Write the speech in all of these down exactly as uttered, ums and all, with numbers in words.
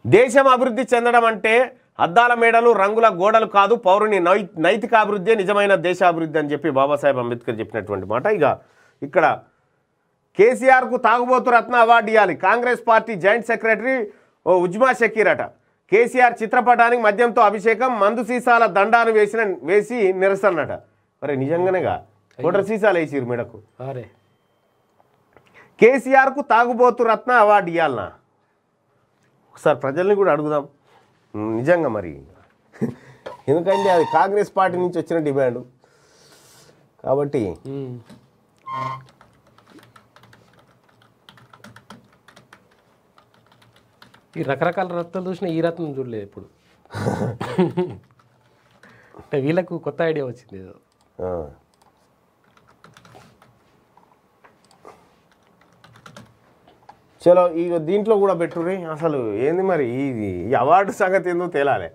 దేశం అభివృద్ధి చెందడం అంటే అద్దాల మేడలు రంగుల గోడలు కాదు, పౌరుని నైతిక అభివృద్ధి నిజమైన దేశాభివృద్ధి అని చెప్పి బాబాసాహెబ్ అంబేద్కర్ చెప్పినటువంటి మాట. ఇక ఇక్కడ కేసీఆర్కు తాగుబోతు రత్న అవార్డు ఇవ్వాలి. కాంగ్రెస్ పార్టీ జాయింట్ సెక్రటరీ ఓ ఉజ్మా షకీర్ అట. కేసీఆర్ చిత్రపటానికి మద్యంతో అభిషేకం, మందు సీసాల దండాను వేసిన వేసి నిరసనట. మరి నిజంగానేగా కోటర్ సీసాలు వేసిరు మెడకు. అరే కేసీఆర్కు తాగుబోతు రత్న అవార్డు ఇవ్వాలనా? ఒకసారి ప్రజల్ని కూడా అడుగుదాం నిజంగా మరి. ఎందుకంటే అది కాంగ్రెస్ పార్టీ నుంచి వచ్చిన డిమాండ్ కాబట్టి. ఈ రకరకాల రత్నాలు చూసినా ఈ రత్నం చూడలేదు ఇప్పుడు. అంటే వీళ్ళకు కొత్త ఐడియా వచ్చింది ఏదో. చలో ఇక దీంట్లో కూడా పెట్టుర్రి. అసలు ఏంది మరి ఇది ఈ అవార్డు సంగతి ఏందో తేలాలి.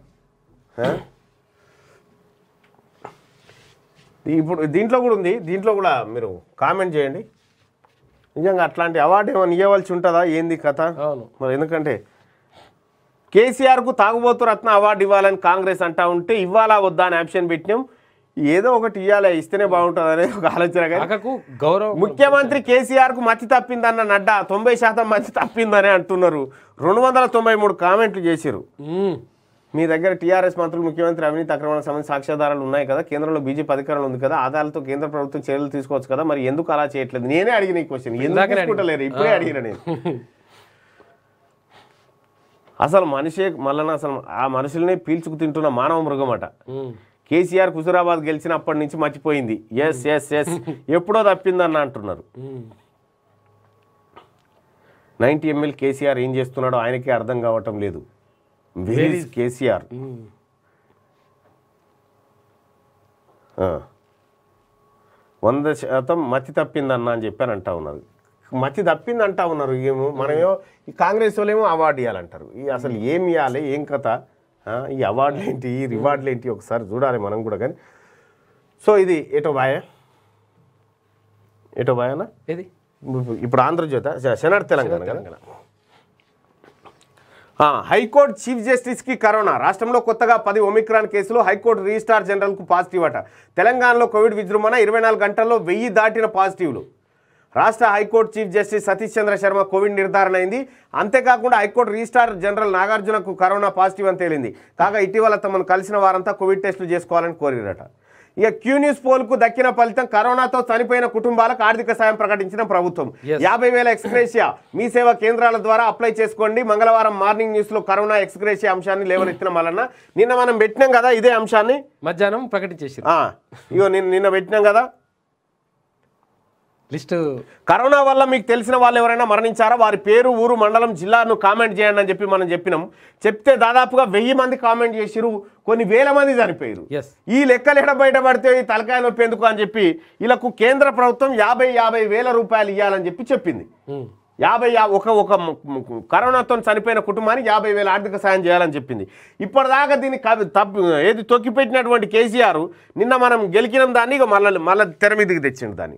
ఇప్పుడు దీంట్లో కూడా ఉంది, దీంట్లో కూడా మీరు కామెంట్ చేయండి. నిజంగా అట్లాంటి అవార్డు ఏమైనా ఇవ్వవలసి ఉంటుందా ఏంది కథ మరి? ఎందుకంటే కేసీఆర్కు తాగుబోతు రత్న అవార్డు ఇవ్వాలని కాంగ్రెస్ అంటా ఉంటే ఇవ్వాలా వద్దా అని ఆప్షన్ పెట్టినాం. ఏదో ఒకటి ఇవ్వాలి, ఇస్తేనే బాగుంటుంది అనేది ఒక ఆలోచన. గౌరవం ముఖ్యమంత్రి కేసీఆర్కు మతి తప్పిందన్న నడ్డా తొంభై శాతం మతి తప్పిందని అంటున్నారు. రెండు వందల తొంభై మూడు కామెంట్లు చేశారు. మీ దగ్గర టీఆర్ఎస్ మంత్రులు ముఖ్యమంత్రి అవినీతి అక్రమాలకు సంబంధించి సాక్ష్యాధారాలు ఉన్నాయి కదా, కేంద్రంలో బీజేపీ అధికారంలో ఉంది కదా, ఆధారాలతో కేంద్ర ప్రభుత్వం చర్యలు తీసుకోవచ్చు కదా, మరి ఎందుకు అలా చేయట్లేదు? నేనే అడిగిన ఈ క్వశ్చన్, ఎందుకు తీసుకుంటలేరు? ఇప్పుడే అడిగిన నేను. అసలు మనిషే మల్లన్న అసలు ఆ మనుషుల్ని పీల్చుకు తింటున్న మానవ మృగం అట. కేసీఆర్ హుజురాబాద్ గెలిచినప్పటి నుంచి మర్చిపోయింది. ఎస్ ఎస్ ఎస్ ఎప్పుడో తప్పిందన్న అంటున్నారు. నైన్టీ ఎంఎల్ కేసీఆర్ ఏం చేస్తున్నాడో ఆయనకే అర్థం కావటం లేదు. Where is KCR? వంద శాతం మతి తప్పిందన్న అని చెప్పాను అంటా ఉన్నారు. మతి తప్పింది అంటా ఉన్నారు. ఏమో మనమేమో ఈ కాంగ్రెస్ వాళ్ళేమో అవార్డు ఇవ్వాలంటారు. ఈ అసలు ఏమి ఇవ్వాలి, ఏం కథ, ఈ అవార్డులు ఏంటి, ఈ రివార్డులు ఏంటి ఒకసారి చూడాలి మనం కూడా. కానీ సో ఇది ఎటో బాయ్ ఎటో బాయనా ఇది ఇప్పుడు ఆంధ్రజ్యోతి శనాడు తెలంగాణ తెలంగాణ హైకోర్టు చీఫ్ జస్టిస్కి కరోనా. రాష్ట్రంలో కొత్తగా పది ఒమిక్రాన్ కేసులు. హైకోర్టు రిజిస్ట్రార్ జనరల్కు పాజిటివ్ అట. తెలంగాణలో కోవిడ్ విజృంభణ. ఇరవై నాలుగు గంటల్లో వెయ్యి దాటిన పాజిటివ్లు. రాష్ట్ర high court chief justice Satish Chandra Sharma covid నిర్ధారణ అయింది. అంతేకాకుండా హైకోర్టు రిజిస్ట్రార్ జనరల్ నాగార్జునకు కరోనా పాజిటివ్ అని తేలింది. కాగా ఇటీవల తమను కలిసిన వారంతా కోవిడ్ టెస్టులు చేసుకోవాలని కోరిరట. ఇక క్యూ న్యూస్ పోల్కు దక్కిన ఫలితం కరోనాతో చనిపోయిన కుటుంబాలకు ఆర్థిక సాయం ప్రకటించిన ప్రభుత్వం. యాభై వేల ఎక్స్గ్రేషియా మీ సేవా కేంద్రాల ద్వారా అప్లై చేసుకోండి. మంగళవారం మార్నింగ్ న్యూస్లో కరోనా ఎక్స్గ్రేషియా అంశాన్ని లేవనెత్తిన మల్లన్న. నిన్న మనం పెట్టినాం కదా ఇదే అంశాన్ని, మధ్యాహ్నం ప్రకటించేసి ఇగో నిన్న నిన్న పెట్టినాం కదా లిస్టు. కరోనా వల్ల మీకు తెలిసిన వాళ్ళు ఎవరైనా మరణించారా, వారి పేరు, ఊరు, మండలం, జిల్లాను కామెంట్ చేయండి అని చెప్పి మనం చెప్పినాం. చెప్తే దాదాపుగా వెయ్యి మంది కామెంట్ చేసిరు. కొన్ని వేల మంది చనిపోయారు. ఈ లెక్కలు ఎడ బయటపడితే ఈ తలకాయ నొప్పి ఎందుకు అని చెప్పి వీళ్ళకు కేంద్ర ప్రభుత్వం యాభై యాభై వేల రూపాయలు ఇవ్వాలని చెప్పి చెప్పింది. యాభై ఒక ఒక కరోనాతో చనిపోయిన కుటుంబానికి యాభై వేల ఆర్థిక సాయం చేయాలని చెప్పింది. ఇప్పటిదాకా దీన్ని తప్పు ఏది తొక్కిపెట్టినటువంటి కేసీఆర్ నిన్న మనం గెలికిన దాన్ని ఇక మళ్ళీ మళ్ళీ తెర మీదకి తెచ్చిండు దాన్ని.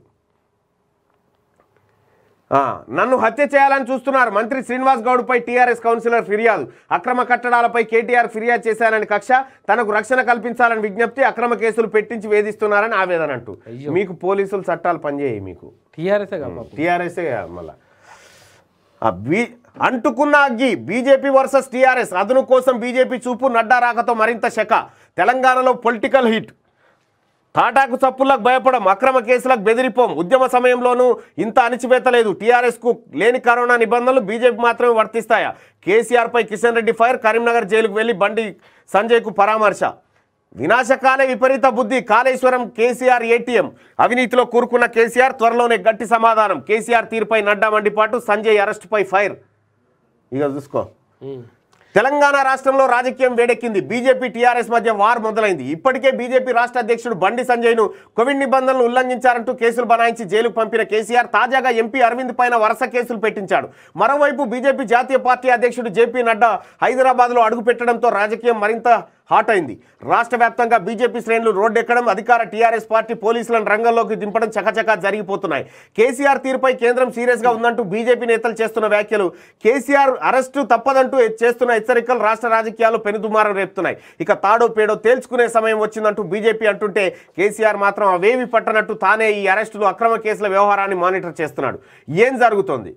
నన్ను హత్య చేయాలని చూస్తున్నారు. మంత్రి శ్రీనివాస్ గౌడ్పై టీఆర్ఎస్ కౌన్సిలర్ ఫిర్యాదు. అక్రమ కట్టడాలపై కేటీఆర్ ఫిర్యాదు చేశారని కక్ష, తనకు రక్షణ కల్పించాలని విజ్ఞప్తి, అక్రమ కేసులు పెట్టించి వేధిస్తున్నారని ఆవేదన అంటూ. మీకు పోలీసులు చట్టాలు పనిచేయి, మీకు టీఆర్ఎస్ టీఆర్ఎస్ఏ మళ్ళా బీ అంటుకున్న అగ్గి. BJP versus TRS. అదును కోసం బీజేపీ చూపు. నడ్డా రాకతో మరింత శక. తెలంగాణలో పొలిటికల్ హిట్. తాటాకు చప్పులకు భయపడం, అక్రమ కేసులకు బెదిరిపోం. ఉద్యమ సమయంలోనూ ఇంత అణిచివేత లేదు. టీఆర్ఎస్కు లేని కరోనా నిబంధనలు బీజేపీ మాత్రమే వర్తిస్తాయా? కేసీఆర్పై కిషన్ రెడ్డి ఫైర్. కరీంనగర్ జైలుకు వెళ్లి బండి సంజయ్కు పరామర్శ. వినాశకాలే విపరీత బుద్ధి. కాళేశ్వరం కేసీఆర్ ఏటీఎం. అవినీతిలో కూరుకున్న కేసీఆర్ త్వరలోనే గట్టి సమాధానం. కేసీఆర్ తీరుపై నడ్డా మండిపాటు. సంజయ్ అరెస్టుపై ఫైర్. ఇక చూసుకో. తెలంగాణ రాష్ట్రంలో రాజకీయం వేడెక్కింది. బీజేపీ టీఆర్ఎస్ మధ్య వార్ మొదలైంది. ఇప్పటికే బీజేపీ రాష్ట్ర అధ్యక్షుడు బండి సంజయ్ను కోవిడ్ నిబంధనలు ఉల్లంఘించారంటూ కేసులు బనాయించి జైలుకు పంపిన కేసీఆర్ తాజాగా ఎంపీ అరవింద్ పైన వరుస కేసులు పెట్టించాడు. మరోవైపు బీజేపీ జాతీయ పార్టీ అధ్యక్షుడు జేపీ నడ్డా హైదరాబాద్లో అడుగుపెట్టడంతో రాజకీయం మరింత హాట్ అయింది. రాష్ట్ర వ్యాప్తంగా బీజేపీ శ్రేణులు రోడ్డెక్కడం, అధికార టీఆర్ఎస్ పార్టీ పోలీసులను రంగంలోకి దింపడం చకచకా జరిగిపోతున్నాయి. కేసీఆర్ తీరుపై కేంద్రం సీరియస్గా ఉందంటూ బీజేపీ నేతలు చేస్తున్న వ్యాఖ్యలు, కేసీఆర్ అరెస్టు తప్పదంటూ చేస్తున్న హెచ్చరికలు రాష్ట్ర రాజకీయాల్లో పెనుదుమారం రేపుతున్నాయి. ఇక తాడో పేడో తేల్చుకునే సమయం వచ్చిందంటూ బీజేపీ అంటుంటే కేసీఆర్ మాత్రం అవేవి పట్టనట్టు తానే ఈ అరెస్టులు, అక్రమ కేసుల వ్యవహారాన్ని మానిటర్ చేస్తున్నాడు. ఏం జరుగుతోంది?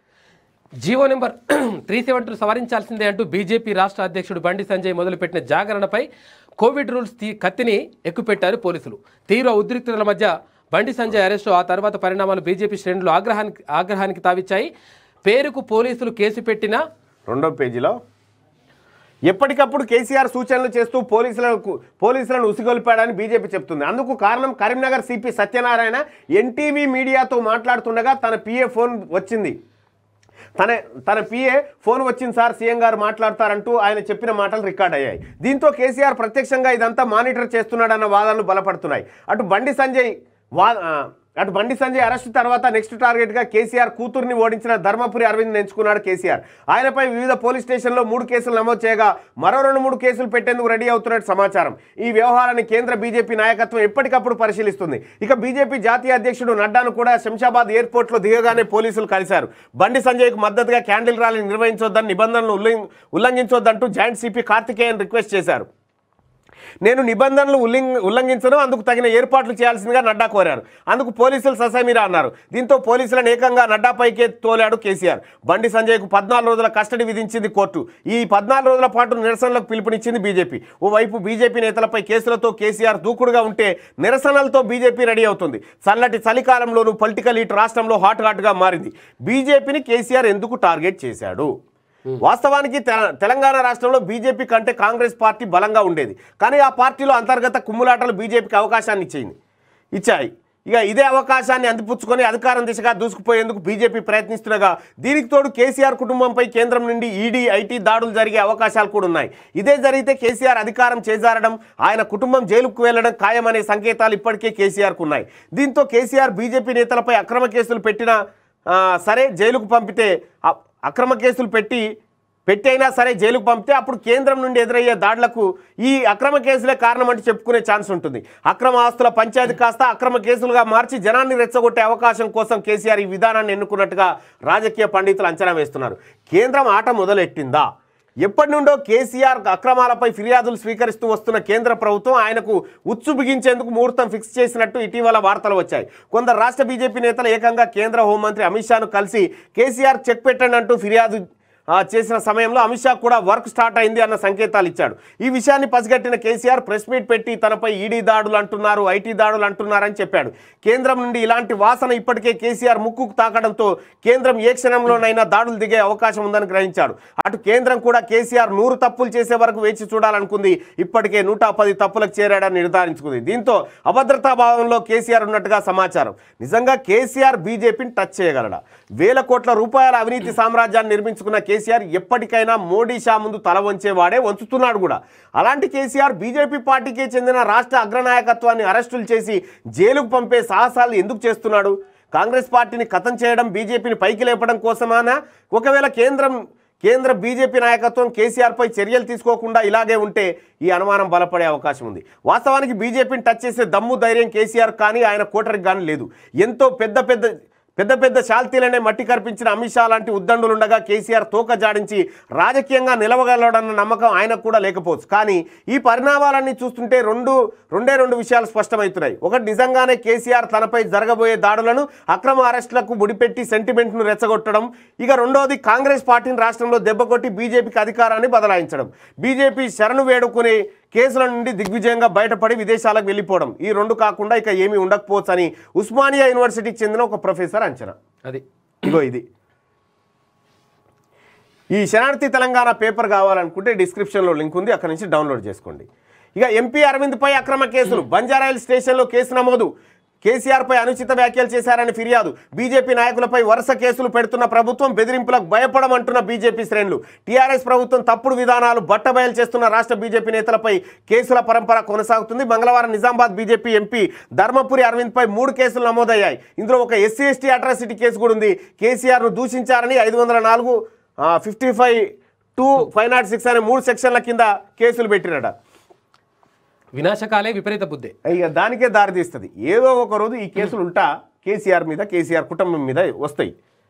GO number three seventy two సవరించాల్సిందే అంటూ బీజేపీ రాష్ట్ర అధ్యక్షుడు బండి సంజయ్ మొదలుపెట్టిన జాగరణపై కోవిడ్ రూల్స్ కత్తిని ఎక్కుపెట్టారు పోలీసులు. తీవ్ర ఉద్రిక్తతల మధ్య బండి సంజయ్ అరెస్టు, ఆ తర్వాత పరిణామాలు బీజేపీ శ్రేణులు ఆగ్రహానికి ఆగ్రహానికి తావిచ్చాయి. పేరుకు పోలీసులు కేసు పెట్టిన రెండో పేజీలో ఎప్పటికప్పుడు కేసీఆర్ సూచనలు చేస్తూ పోలీసులకు పోలీసులను ఉసిగొల్పాడని బీజేపీ చెప్తుంది. అందుకు కారణం కరీంనగర్ సిపి సత్యనారాయణ ఎన్టీవీ మీడియాతో మాట్లాడుతుండగా తన పిఏ ఫోన్ వచ్చింది. తన తన పిఏ ఫోన్ వచ్చింది సార్, సీఎం గారు మాట్లాడతారంటూ ఆయన చెప్పిన మాటలు రికార్డ్ అయ్యాయి. దీంతో కేసీఆర్ ప్రత్యక్షంగా ఇదంతా మానిటర్ చేస్తున్నాడన్న వాదనలు బలపడుతున్నాయి. అటు బండి సంజయ్ వా అటు బండి సంజయ్ అరెస్టు తర్వాత నెక్స్ట్ టార్గెట్గా కేసీఆర్ కూతుర్ని ఓడించిన ధర్మపురి అరవింద్ ఎంచుకున్నాడు కేసీఆర్. ఆయనపై వివిధ పోలీస్ స్టేషన్లో మూడు కేసులు నమోదు చేయగా మరో రెండు మూడు కేసులు పెట్టేందుకు రెడీ అవుతున్నట్టు సమాచారం. ఈ వ్యవహారాన్ని కేంద్ర బీజేపీ నాయకత్వం ఎప్పటికప్పుడు పరిశీలిస్తుంది. ఇక బీజేపీ జాతీయ అధ్యక్షుడు నడ్డాను కూడా శంషాబాద్ ఎయిర్పోర్ట్లో దిగగానే పోలీసులు కలిశారు. బండి సంజయ్కు మద్దతుగా క్యాండిల్ ర్యాలీ నిర్వహించొద్దని, నిబంధనలు ఉల్లంఘించొద్దంటూ జాయింట్ సిపి కార్తికేయన్ రిక్వెస్ట్ చేశారు. నేను నిబంధనలు ఉల్లంఘ ఉల్లంఘించను అందుకు తగిన ఏర్పాట్లు చేయాల్సిందిగా నడ్డా కోరారు. అందుకు పోలీసులు ససమీరా అన్నారు. దీంతో పోలీసులను ఏకంగా నడ్డాపైకే తోలాడు కేసీఆర్. బండి సంజయ్కు పద్నాలుగు రోజుల కస్టడీ విధించింది కోర్టు. ఈ పద్నాలుగు రోజుల పాటు నిరసనలకు పిలుపునిచ్చింది బీజేపీ. ఓవైపు బీజేపీ నేతలపై కేసులతో కేసీఆర్ దూకుడుగా ఉంటే నిరసనలతో బీజేపీ రెడీ అవుతుంది. చల్లటి చలికాలంలోనూ పొలిటికల్ హీట్ రాష్ట్రంలో హాట్ హాట్గా మారింది. బీజేపీని కేసీఆర్ ఎందుకు టార్గెట్ చేశాడు? వాస్తవానికి తెలంగాణ రాష్ట్రంలో బీజేపీ కంటే కాంగ్రెస్ పార్టీ బలంగా ఉండేది. కానీ ఆ పార్టీలో అంతర్గత కుమ్ములాటలు బీజేపీకి అవకాశాన్ని ఇచ్చింది ఇచ్చాయి ఇక ఇదే అవకాశాన్ని అందిపుచ్చుకొని అధికారం దిశగా దూసుకుపోయేందుకు బీజేపీ ప్రయత్నిస్తుండగా దీనికి తోడు కేసీఆర్ కుటుంబంపై కేంద్రం నుండి ఈడీ, ఐటీ దాడులు జరిగే అవకాశాలు కూడా ఉన్నాయి. ఇదే జరిగితే కేసీఆర్ అధికారం చేజారడం, ఆయన కుటుంబం జైలుకు వెళ్లడం ఖాయమనే సంకేతాలు ఇప్పటికే కేసీఆర్కు ఉన్నాయి. దీంతో కేసీఆర్ బీజేపీ నేతలపై అక్రమ కేసులు పెట్టినా సరే జైలుకు పంపితే అక్రమ కేసులు పెట్టి పెట్టైనా సరే జైలుకు పంపితే అప్పుడు కేంద్రం నుండి ఎదురయ్యే దాడులకు ఈ అక్రమ కేసులే కారణం అంటూ చెప్పుకునే ఛాన్స్ ఉంటుంది. అక్రమ ఆస్తుల పంచాయతీ కాస్త అక్రమ కేసులుగా మార్చి జనాన్ని రెచ్చగొట్టే అవకాశం కోసం కేసీఆర్ ఈ విధానాన్ని ఎన్నుకున్నట్టుగా రాజకీయ పండితులు అంచనా వేస్తున్నారు. కేంద్రం ఆట మొదలెట్టిందా? ఎప్పటి నుండో కేసీఆర్ అక్రమాలపై ఫిర్యాదులు స్వీకరిస్తూ వస్తున్న కేంద్ర ప్రభుత్వం ఆయనకు ఉచ్చు బిగించేందుకు ముహూర్తం ఫిక్స్ చేసినట్టు ఇటీవల వార్తలు వచ్చాయి. కొందరు రాష్ట్ర బీజేపీ నేతలు ఏకంగా కేంద్ర హోంమంత్రి అమిత్ షాను కలిసి కేసీఆర్ చెక్ పెట్టండి అంటూ ఫిర్యాదు చేసిన సమయంలో అమిత్ షా కూడా వర్క్ స్టార్ట్ అయింది అన్న సంకేతాలు ఇచ్చాడు. ఈ విషయాన్ని పసిగట్టిన కేసీఆర్ ప్రెస్ మీట్ పెట్టి తనపై ఈడీ దాడులు అంటున్నారు, ఐటీ దాడులు అంటున్నారని చెప్పాడు. కేంద్రం నుండి ఇలాంటి వాసన ఇప్పటికే కేసీఆర్ ముక్కుకు తాకడంతో కేంద్రం ఏ క్షణంలోనైనా దాడులు దిగే అవకాశం ఉందని గ్రహించాడు. అటు కేంద్రం కూడా కేసీఆర్ నూరు తప్పులు చేసే వరకు వేచి చూడాలనుకుంది. ఇప్పటికే నూట పది తప్పులకు చేరాడని నిర్ధారించుకుంది. దీంతో అభద్రతా భావంలో కేసీఆర్ ఉన్నట్టుగా సమాచారం. నిజంగా కేసీఆర్ బీజేపీని టచ్ చేయగలడా? వేల కోట్ల రూపాయల అవినీతి సామ్రాజ్యాన్ని నిర్మించుకున్న కేసీఆర్ ఎప్పటికైనా మోడీ షా ముందు తల వంచేవాడే, వంచుతున్నాడు కూడా. అలాంటి కేసీఆర్ బీజేపీ పార్టీకి చెందిన రాష్ట్ర అగ్రనాయకత్వాన్ని అరెస్టులు చేసి జైలుకు పంపే సాహసాలు ఎందుకు చేస్తున్నాడు? కాంగ్రెస్ పార్టీని ఖతం చేయడం, బీజేపీని పైకి లేపడం కోసమానా? ఒకవేళ కేంద్రం కేంద్ర బీజేపీ నాయకత్వం కేసీఆర్పై చర్యలు తీసుకోకుండా ఇలాగే ఉంటే ఈ అనుమానం బలపడే అవకాశం ఉంది. వాస్తవానికి బీజేపీని టచ్ చేసే దమ్ము ధైర్యం కేసీఆర్ కానీ ఆయన కోటరికి కానీ లేదు. ఎంతో పెద్ద పెద్ద పెద్ద పెద్ద శాల్తీలనే మట్టి కర్పించిన అమిత్ షా లాంటి ఉద్దండులుండగా కేసీఆర్ తోక జాడించి రాజకీయంగా నిలవగలడన్న నమ్మకం ఆయనకు కూడా లేకపోవచ్చు. కానీ ఈ పరిణామాలన్నీ చూస్తుంటే రెండు రెండే రెండు విషయాలు స్పష్టమవుతున్నాయి. ఒకటి, నిజంగానే కేసీఆర్ తనపై జరగబోయే దాడులను, అక్రమ అరెస్టులకు ముడిపెట్టి సెంటిమెంట్ను రెచ్చగొట్టడం. ఇక రెండోది, కాంగ్రెస్ పార్టీని రాష్ట్రంలో దెబ్బకొట్టి బీజేపీకి అధికారాన్ని బదలాయించడం. బీజేపీ శరణు వేడుకునే కేసుల నుండి దిగ్విజయంగా బయటపడి విదేశాలకు వెళ్ళిపోవడం. ఈ రెండు కాకుండా ఇక ఏమీ ఉండకపోవచ్చు అని ఉస్మానియా యూనివర్సిటీకి చెందిన ఒక ప్రొఫెసర్ అంచనా. అది ఇగో ఇది ఈ శరణార్థి తెలంగాణ పేపర్ కావాలనుకుంటే డిస్క్రిప్షన్లో లింక్ ఉంది, అక్కడ నుంచి డౌన్లోడ్ చేసుకోండి. ఇక ఎంపీ అరవింద్పై అక్రమ కేసులు. బంజారాయిల్ స్టేషన్లో కేసు నమోదు. కేసీఆర్పై అనుచిత వ్యాఖ్యలు చేశారని ఫిర్యాదు. బీజేపీ నాయకులపై వరుస కేసులు పెడుతున్న ప్రభుత్వం బెదిరింపులకు భయపడమంటున్న బీజేపీ శ్రేణులు. టీఆర్ఎస్ ప్రభుత్వం తప్పుడు విధానాలు బట్టబయలు చేస్తున్న రాష్ట్ర బీజేపీ నేతలపై కేసుల పరంపర కొనసాగుతుంది. మంగళవారం నిజామాబాద్ బీజేపీ ఎంపీ ధర్మపురి అరవింద్పై మూడు కేసులు నమోదయ్యాయి. ఇందులో ఒక ఎస్సీ ఎస్టీ అట్రాసిటీ కేసు కూడా ఉంది. కేసీఆర్ను దూషించారని ఐదు వందల నాలుగు fifty five two five nought six అనే మూడు సెక్షన్ల కింద కేసులు పెట్టినట. వినాశకాలే విపరీత బుద్ధి. ఇక దానికే దారితీస్తుంది. ఏదో ఒక రోజు ఈ కేసులు ఉంటా కేసీఆర్ మీద కేసీఆర్ కుటుంబం మీద వస్తాయి.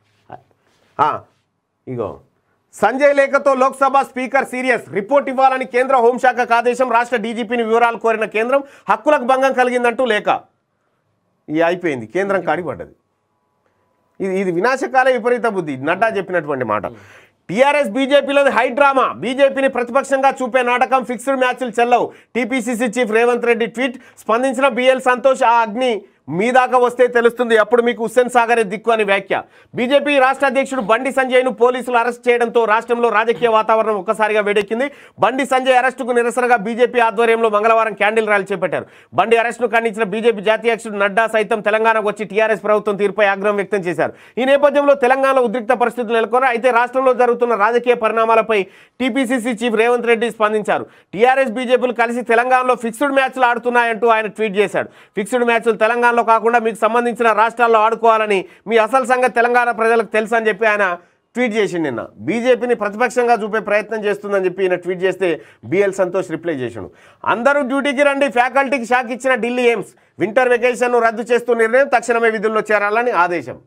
ఇగో సంజయ్ లేఖతో లోక్సభ స్పీకర్ సీరియస్, రిపోర్ట్ ఇవ్వాలని కేంద్ర హోంశాఖకు ఆదేశం, రాష్ట్ర డీజీపీని వివరాలు కోరిన కేంద్రం, హక్కులకు భంగం కలిగిందంటూ లేఖ. ఇది అయిపోయింది, కేంద్రం కాడి పడ్డది. ఇది ఇది వినాశకాలే విపరీత బుద్ధి, నడ్డా చెప్పినటువంటి మాట. టీఆర్ఎస్ బీజేపీలోని హై డ్రామా, బీజేపీని ప్రతిపక్షంగా చూపే నాటకం, ఫిక్స్డ్ మ్యాచ్లు చెల్లవు, TPCC chief Revanth Reddy tweet. స్పందించిన బిఎల్ సంతోష్, ఆ అగ్ని మీ దాకా వస్తే తెలుస్తుంది, అప్పుడు మీకు హుస్సేన్ సాగరే దిక్కు అని వ్యాఖ్య. బీజేపీ రాష్ట్ర అధ్యక్షుడు బండి సంజయ్ను పోలీసులు అరెస్ట్ చేయడంతో రాష్ట్రంలో రాజకీయ వాతావరణం ఒక్కసారిగా వేడెక్కింది. బండి సంజయ్ అరెస్టుకు నిరసనగా బీజేపీ ఆధ్వర్యంలో మంగళవారం క్యాండిల్ ర్యాలీ చేపట్టారు. బండి అరెస్టును ఖండించిన బీజేపీ జాతీయ అధ్యక్షుడు నడ్డా సైతం తెలంగాణకు వచ్చి టీఆర్ఎస్ ప్రభుత్వం తీరుపై ఆగ్రహం వ్యక్తం చేశారు. ఈ నేపథ్యంలో తెలంగాణలో ఉద్రిక్త పరిస్థితులు నెలకొన్నాయి. అయితే రాష్ట్రంలో జరుగుతున్న రాజకీయ పరిణామాలపై టీపీసీసీ చీఫ్ రేవంత్ రెడ్డి స్పందించారు. టీఆర్ఎస్ బీజేపీలు కలిసి తెలంగాణలో ఫిక్స్డ్ మ్యాచ్లు ఆడుతున్నాయంటూ ఆయన ట్వీట్ చేశాడు. ఫిక్స్డ్ మ్యాచ్లు తెలంగాణ కాకుండా మీకు సంబంధించిన రాష్ట్రాల్లో ఆడుకోవాలని మీ అసలు సంగతి తెలంగాణ ప్రజలకు తెలుసు అని చెప్పి ఆయన ట్వీట్ చేసిండు. నిన్న బీజేపీని ప్రతిపక్షంగా చూపే ప్రయత్నం చేస్తుందని చెప్పి ఈయన ట్వీట్ చేస్తే బిఎల్ సంతోష్ రిప్లై చేసిండు. అందరూ డ్యూటీకి రండి, ఫ్యాకల్టీకి షాక్ ఇచ్చిన ఢిల్లీ ఎయిమ్స్, వింటర్ వెకేషన్ను రద్దు చేస్తూ నిర్ణయం, తక్షణమే విధుల్లో చేరాలని ఆదేశం.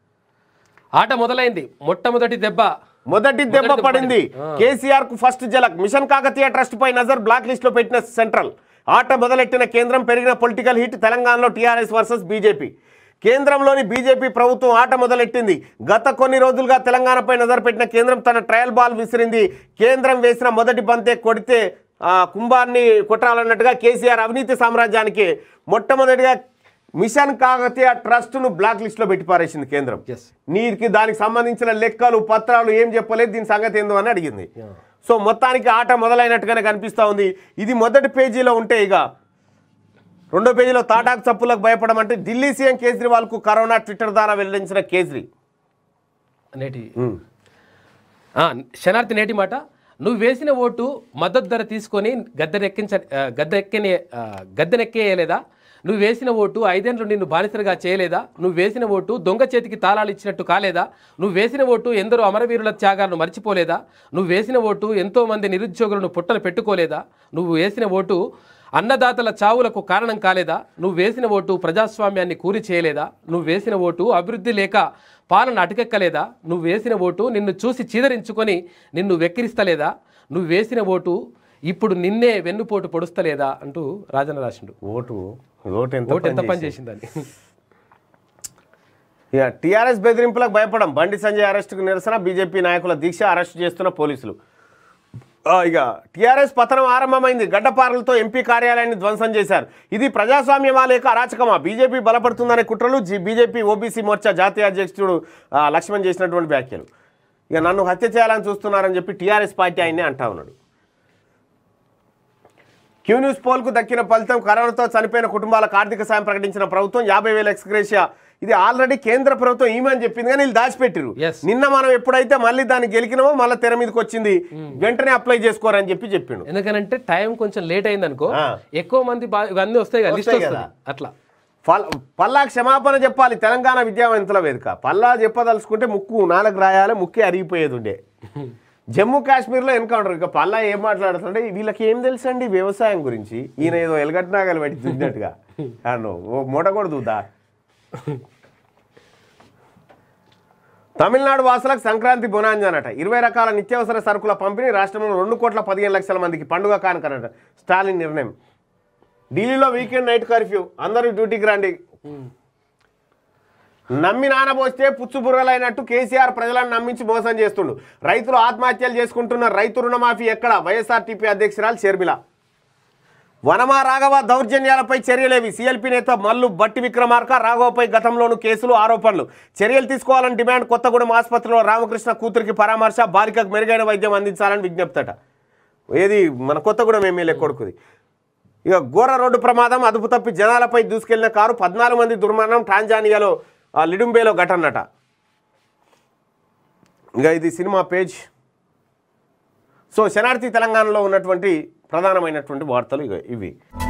ఆట మొదలైంది, మొట్టమొదటి దెబ్బ మొదటి దెబ్బ పడింది. కేసీఆర్ కు ఫస్ట్ జలక్, మిషన్ కాకతీయ ట్రస్ట్ పై నజర్, బ్లాక్ లిస్ట్ లో పెట్టిన సెంట్రల్. ఆట మొదలెట్టిన కేంద్రం, పెరిగిన పొలిటికల్ హిట్, తెలంగాణలో టీఆర్ఎస్ వర్సెస్ బీజేపీ. కేంద్రంలోని బీజేపీ ప్రభుత్వం ఆట మొదలెట్టింది. గత కొన్ని రోజులుగా తెలంగాణపై నజర్ పెట్టిన కేంద్రం తన ట్రయల్ బాల్ విసిరింది. కేంద్రం వేసిన మొదటి బంతే కొడితే కుంభాన్ని కొట్టాలన్నట్టుగా కేసీఆర్ అవినీతి సామ్రాజ్యానికి మొట్టమొదటిగా మిషన్ కాకతీయ ట్రస్ట్ను బ్లాక్ లిస్ట్లో పెట్టి పారేసింది కేంద్రం. నీకు దానికి సంబంధించిన లెక్కలు పత్రాలు ఏం చెప్పలేదు, దీని సంగతి ఏందో అని అడిగింది. సో మొత్తానికి ఆట మొదలైనట్టుగానే కనిపిస్తూ ఉంది. ఇది మొదటి పేజీలో ఉంటే ఇక రెండో పేజీలో తాటాకు చప్పులకు భయపడడం అంటే ఢిల్లీ సీఎం కేజ్రీవాల్కు కరోనా, ట్విట్టర్ ద్వారా వెల్లడించిన కేజ్రీ. నేటి శనార్థి నేటి మాట, నువ్వు వేసిన ఓటు మద్దతు ధర తీసుకొని గద్దెనెక్కించ గద్దెక్కే గద్దెనెక్కేయలేదా? నువ్వు వేసిన ఓటు ఐదేండ్లు నిన్ను బానిసలుగా చేయలేదా? నువ్వు వేసిన ఓటు దొంగ చేతికి తాళాలు ఇచ్చినట్టు కాలేదా? నువ్వు వేసిన ఓటు ఎందరో అమరవీరుల త్యాగాలను మర్చిపోలేదా? నువ్వు వేసిన ఓటు ఎంతోమంది నిరుద్యోగులను పుట్టలు పెట్టుకోలేదా? నువ్వు వేసిన ఓటు అన్నదాతల చావులకు కారణం కాలేదా? నువ్వు వేసిన ఓటు ప్రజాస్వామ్యాన్ని కూలి చేయలేదా? నువ్వు వేసిన ఓటు అభివృద్ధి లేక పాలన అటకెక్కలేదా? నువ్వు వేసిన ఓటు నిన్ను చూసి చీదరించుకొని నిన్ను వెక్కిరిస్తలేదా? నువ్వు వేసిన ఓటు ఇప్పుడు నిన్నే వెన్నుపోటు పొడుస్తలేదా అంటూ రాజన్న రాసిండు. ఓటు ఓటు ఎంత పని చేసిందని. ఇక టీఆర్ఎస్ బెదిరింపులకు భయపడం, బండి సంజయ్ అరెస్టుకు నిరసన, బీజేపీ నాయకుల దీక్ష, అరెస్టు చేస్తున్న పోలీసులు. ఇక టీఆర్ఎస్ పతనం ఆరంభమైంది. గడ్డపారలతో ఎంపీ కార్యాలయాన్ని ధ్వంసం చేశారు. ఇది ప్రజాస్వామ్యమా లేక అరాచకమా? బీజేపీ బలపడుతుందనే కుట్రలు. బీజేపీ ఓబీసీ మోర్చా జాతీయ అధ్యక్షుడు లక్ష్మణ్ చేసినటువంటి వ్యాఖ్యలు. ఇక నన్ను హత్య చేయాలని చూస్తున్నారని చెప్పి టీఆర్ఎస్ పార్టీ ఆయన్నే అంటా ఉన్నాడు. క్యూన్యూస్ పోల్కు దక్కిన ఫలితం, కరోనాతో చనిపోయిన కుటుంబాలకు ఆర్థిక సాయం ప్రకటించిన ప్రభుత్వం, యాభై వేల ఎక్స్గ్రేషియా. ఇది ఆల్రెడీ కేంద్ర ప్రభుత్వం ఈమెని చెప్పింది కానీ వీళ్ళు దాచిపెట్టిరు. నిన్న మనం ఎప్పుడైతే మళ్ళీ దాన్ని గెలికినామో మళ్ళీ తెర మీదకి వచ్చింది, వెంటనే అప్లై చేసుకోరని చెప్పి చెప్పిండు. ఎందుకంటే టైం కొంచెం లేట్ అయింది అనుకో, ఎక్కువ మంది ఇవన్నీ వస్తాయి అట్లా. పల్లా క్షమాపణ చెప్పాలి తెలంగాణ విద్యావంతుల వేదిక. పల్లా చెప్పదలుచుకుంటే ముక్కు నాలుగు రాయాలి, ముక్కే అరిగిపోయేది ఉండే. జమ్మూ కాశ్మీర్లో ఎన్కౌంటర్. ఇక పల్లా ఏం మాట్లాడుతుంటే వీళ్ళకి ఏం తెలుసు అండి వ్యవసాయం గురించి, ఈయన ఏదో ఎలగట్నాగలు పెట్టి చూసినట్టుగా ఓ మూట కూడా దూదా. తమిళనాడు వాసులకు సంక్రాంతి బొనాంజానట. ఇరవై రకాల నిత్యావసర సరుకుల పంపిణీ, రాష్ట్రంలో రెండు కోట్ల పదిహేను లక్షల మందికి పండుగ కానుకనట. స్టాలిన్ నిర్ణయం. ఢిల్లీలో వీకెండ్ నైట్ కర్ఫ్యూ, అందరూ డ్యూటీకి రండి. నమ్మి నానబోస్తే పుచ్చుబుర్రలైనట్టు కేసీఆర్ ప్రజలను నమ్మించి మోసం చేస్తుండు. రైతులు ఆత్మహత్యలు చేసుకుంటున్న రైతు రుణమాఫీ ఎక్కడ? వైఎస్ఆర్టీపీ అధ్యక్షురాలు షర్మిల. వనమా రాఘవ దౌర్జన్యాలపై చర్యలేవి? సీఎల్పీ నేత మల్లు భట్టి విక్రమార్క, రాఘవపై గతంలోనూ కేసులు, ఆరోపణలు. చర్యలు తీసుకోవాలని డిమాండ్. కొత్తగూడెం ఆసుపత్రిలో రామకృష్ణ కూతురికి పరామర్శ, బాలికకు మెరుగైన వైద్యం అందించాలని విజ్ఞప్తట. ఏది మన కొత్తగూడెం ఎమ్మెల్యే కొడుకుది. ఇక ఘోర రోడ్డు ప్రమాదం, అదుపు తప్పి జనాలపై దూసుకెళ్లిన కారు, పద్నాలుగు మంది దుర్మరణం. టాంజానియాలో లిడుంబేలో ఘటనట. ఇంకా ఇది సినిమా పేజ్. సో శనార్థి తెలంగాణలో ఉన్నటువంటి ప్రధానమైనటువంటి వార్తలు ఇవి.